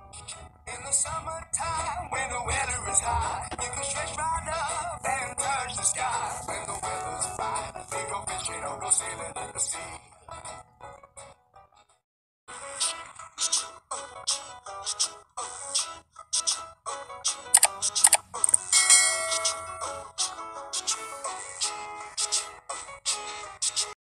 In the summertime, when the weather is high, you can stretch right up and touch the sky. When the weather's fine, we go fishing or go sailing in the sea.